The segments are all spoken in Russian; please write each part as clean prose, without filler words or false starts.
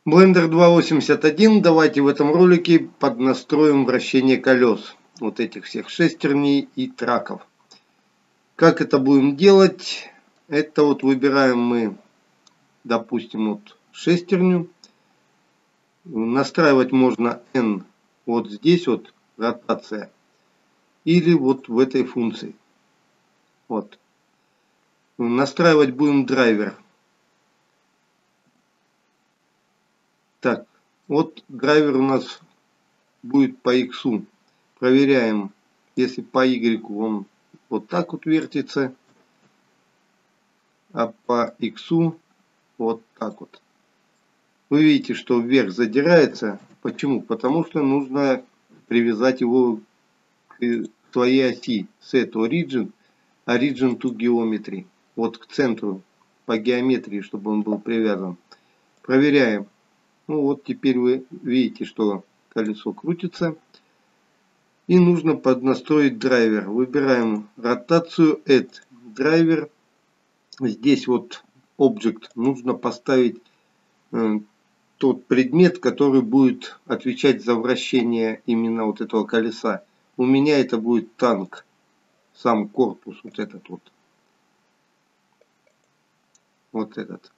Blender 2.81. Давайте в этом ролике поднастроим вращение колес. Вот этих всех шестерней и траков. Как это будем делать? Это вот выбираем мы, допустим, вот шестерню. Настраивать можно N вот здесь вот ротация. Или вот в этой функции. Вот. Настраивать будем драйвер. Так, вот драйвер у нас будет по X. Проверяем, если по Y он вот так вот вертится, а по X вот так вот. Вы видите, что вверх задирается. Почему? Потому что нужно привязать его к своей оси. Set origin to geometry. Вот к центру, по геометрии, чтобы он был привязан. Проверяем. Ну вот теперь вы видите, что колесо крутится. И нужно поднастроить драйвер. Выбираем ротацию Add драйвер. Здесь вот Object. Нужно поставить тот предмет, который будет отвечать за вращение именно вот этого колеса. У меня это будет танк. Сам корпус вот этот вот. Вот этот.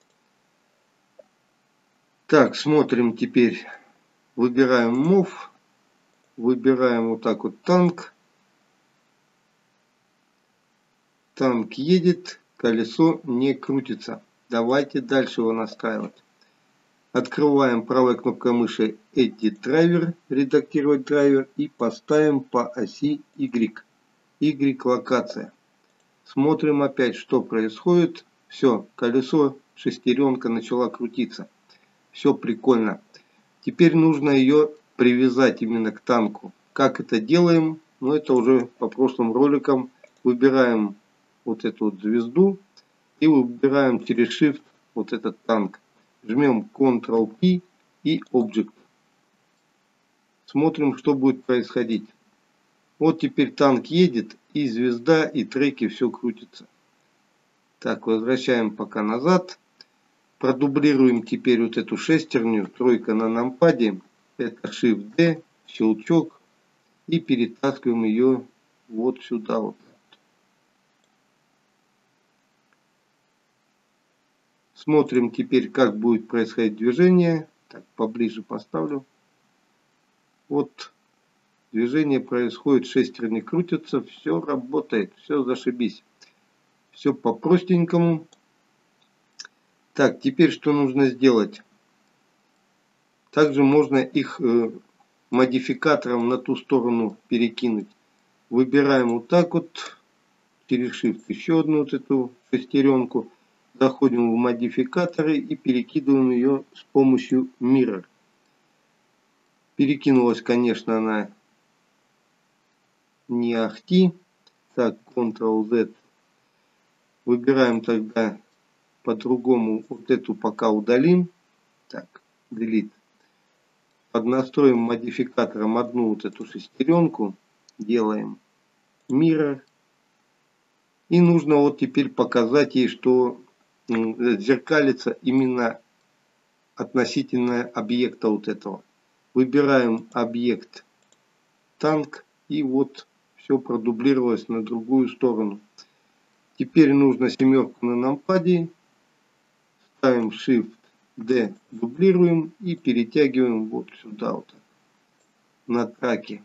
Так, смотрим теперь. Выбираем Move. Выбираем вот так вот танк. Танк едет. Колесо не крутится. Давайте дальше его настраивать. Открываем правой кнопкой мыши Edit Driver, редактировать драйвер и поставим по оси Y. Y локация. Смотрим опять, что происходит. Все, колесо, шестеренка начала крутиться. Все прикольно. Теперь нужно ее привязать именно к танку. Как это делаем? Ну, это уже по прошлым роликам. Выбираем вот эту вот звезду и выбираем через Shift вот этот танк. Жмем Ctrl-P и Object. Смотрим, что будет происходить. Вот теперь танк едет, и звезда, и треки, все крутится. Так, возвращаем пока назад. Продублируем теперь вот эту шестерню. Тройка на нампаде. Это Shift-D, щелчок. И перетаскиваем ее вот сюда вот. Смотрим теперь, как будет происходить движение. Так, поближе поставлю. Вот движение происходит, шестерни крутятся, все работает, все зашибись. Все по-простенькому. Так, теперь что нужно сделать? Также можно их модификатором на ту сторону перекинуть. Выбираем вот так вот, через Shift еще одну вот эту шестеренку. Заходим в модификаторы и перекидываем ее с помощью Mirror. Перекинулась, конечно, она не ахти. Так, Ctrl-Z. Выбираем тогда по-другому. Вот эту пока удалим. Так, Delete. Поднастроим модификатором одну вот эту шестеренку. Делаем Mirror. И нужно вот теперь показать ей, что зеркалится именно относительно объекта вот этого. Выбираем объект танк. И вот все продублировалось на другую сторону. Теперь нужно семерку на нампаде. Ставим Shift-D, дублируем и перетягиваем вот сюда вот на траке.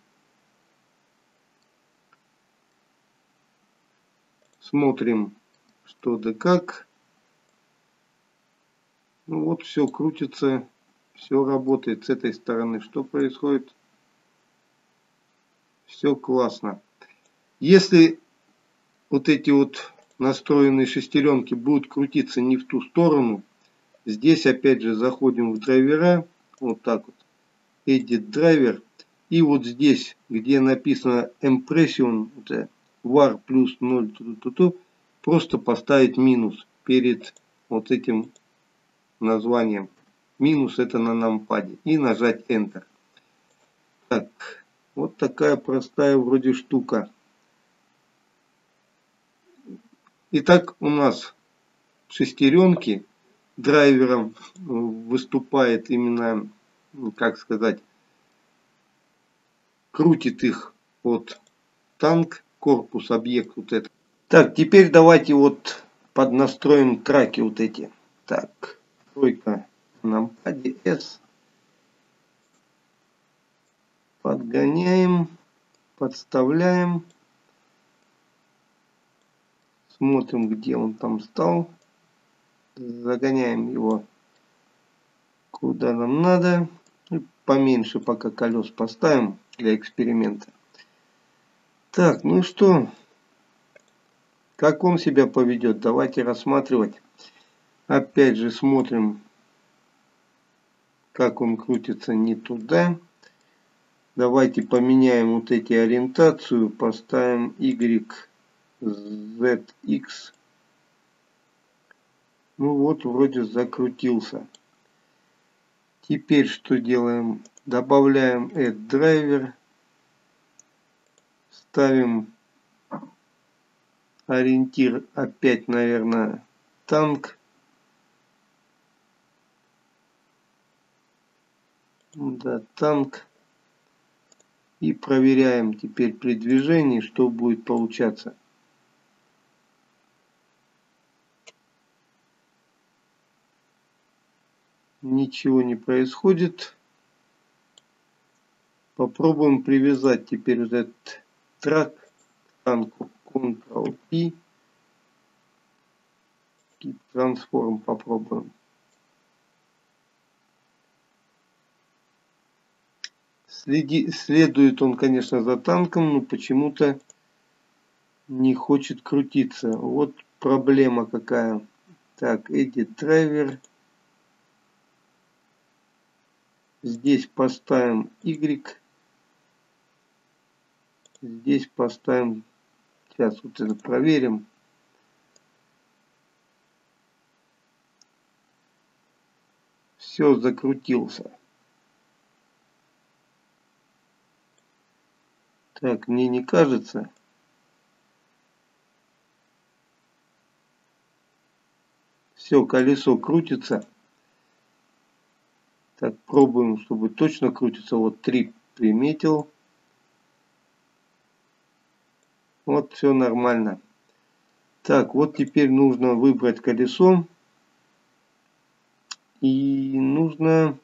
Смотрим, что да как. Ну вот все крутится, все работает с этой стороны. Что происходит? Все классно. Если вот эти вот настроенные шестеренки будут крутиться не в ту сторону, здесь опять же заходим в драйвера, вот так вот, Edit Driver, и вот здесь, где написано Impression, var плюс 0, просто поставить минус перед вот этим названием. Минус это на нампаде. И нажать Enter. Так, вот такая простая вроде штука. Итак, у нас шестеренки драйвером выступает именно, как сказать, крутит их от танк, корпус, объект вот этот. Так, теперь давайте вот поднастроим траки вот эти. Так, тройка на нампаде S. Подгоняем, подставляем. Смотрим, где он там стал. Загоняем его куда нам надо. И поменьше пока колес поставим для эксперимента. Так, ну что, как он себя поведет, давайте рассматривать. Опять же смотрим, как он крутится не туда. Давайте поменяем вот эти ориентацию, поставим Y, Z, X. Ну вот, вроде закрутился. Теперь что делаем? Добавляем Add Driver. Ставим ориентир опять, наверное, танк. Да, танк. И проверяем теперь при движении, что будет получаться. Ничего не происходит. Попробуем привязать теперь этот трак к танку. Ctrl-P. Трансформ попробуем. Следует он, конечно, за танком, но почему-то не хочет крутиться. Вот проблема какая. Так, Edit Driver. Здесь поставим Y. Здесь поставим. Сейчас вот это проверим. Все, закрутился. Так, мне не кажется. Все, колесо крутится. Так, пробуем, чтобы точно крутится. Вот 3 приметил. Вот, все нормально. Так, вот теперь нужно выбрать колесо. И нужно...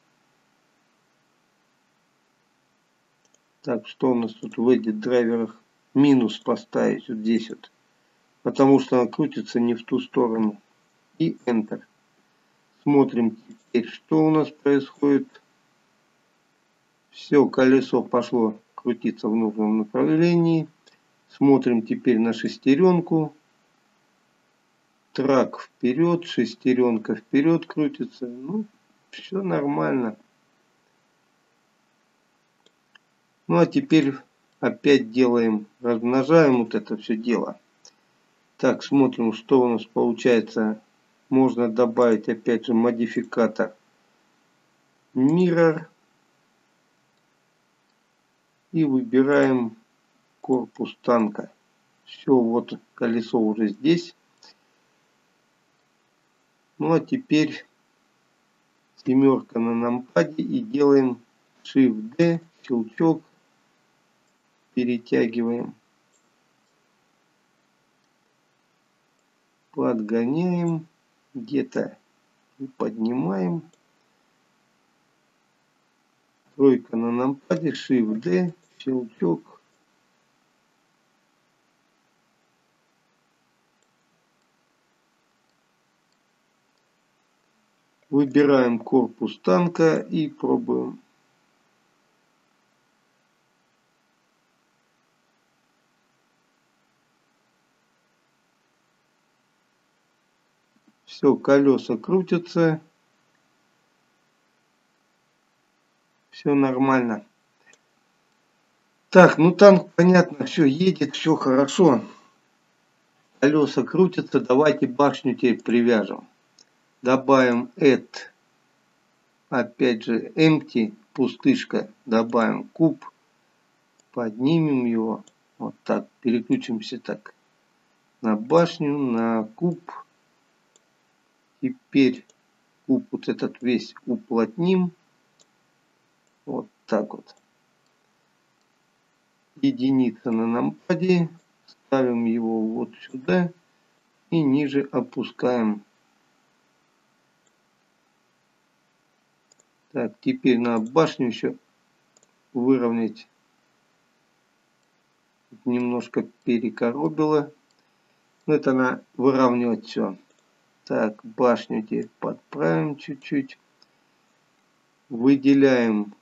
Так, что у нас тут в Edit драйверах? Минус поставить вот здесь вот. Потому что она крутится не в ту сторону. И Enter. Смотрим теперь, что у нас происходит. Все, колесо пошло крутиться в нужном направлении. Смотрим теперь на шестеренку. Трак вперед, шестеренка вперед крутится. Ну, все нормально. Ну, а теперь опять делаем, размножаем вот это все дело. Так, смотрим, что у нас получается. Можно добавить опять же модификатор Mirror. И выбираем корпус танка. Все, вот колесо уже здесь. Ну а теперь семерка на нампаде и делаем Shift-D, щелчок, перетягиваем, подгоняем, где-то поднимаем. Тройка на нампаде, Shift-D, щелчок. Выбираем корпус танка и пробуем. Все, колеса крутятся. Все нормально. Так, ну танк, понятно, все едет, все хорошо. Колеса крутятся. Давайте башню теперь привяжем. Добавим add. Опять же empty, пустышка. Добавим куб. Поднимем его. Вот так. Переключимся так. На башню, на куб. Теперь куб вот этот весь уплотним. Вот так вот. Единица на нампаде. Ставим его вот сюда. И ниже опускаем. Так, теперь надо башню еще выровнять. Немножко перекоробило. Но это надо выравнивать все. Так, башню теперь подправим чуть-чуть. Выделяем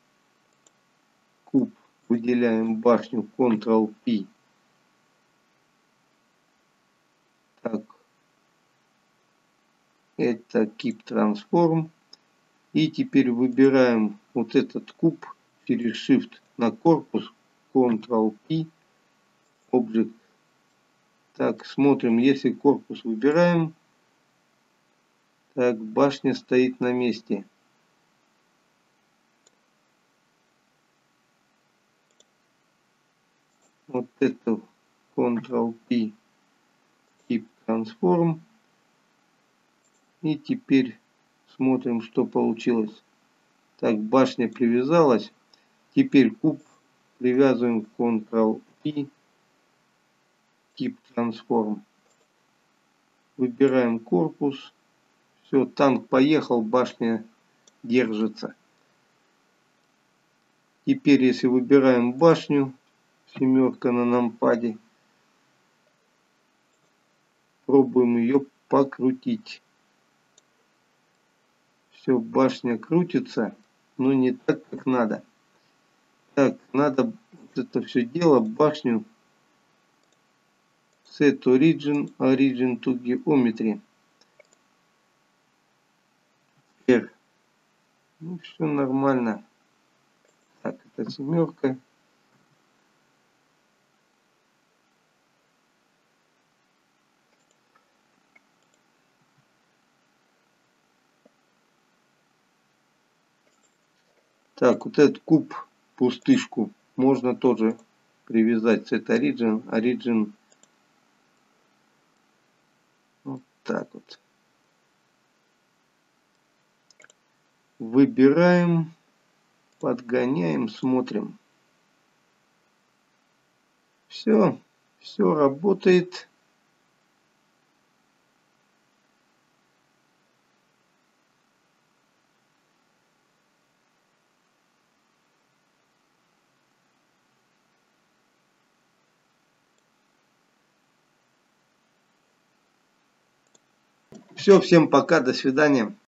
куб, выделяем башню Ctrl-P. Так, это Keep Transform. И теперь выбираем вот этот куб через Shift на корпус, Ctrl-P, Object. Так, смотрим, если корпус выбираем, так, башня стоит на месте. Вот это Ctrl-P, Keep Transform. И теперь смотрим, что получилось. Так, башня привязалась. Теперь куб привязываем к Ctrl-P, Keep Transform. Выбираем корпус. Все, танк поехал, башня держится. Теперь, если выбираем башню, семерка на нампаде, пробуем ее покрутить. Все, башня крутится, но не так, как надо. Так, надо вот это все дело, башню Set Origin, Origin to Geometry. R. Ну, все нормально. Так, это семерка. Так, вот этот куб, пустышку, можно тоже привязать Set Origin. Origin. Вот так вот. Выбираем, подгоняем, смотрим. Все, все работает. Все, всем пока, до свидания.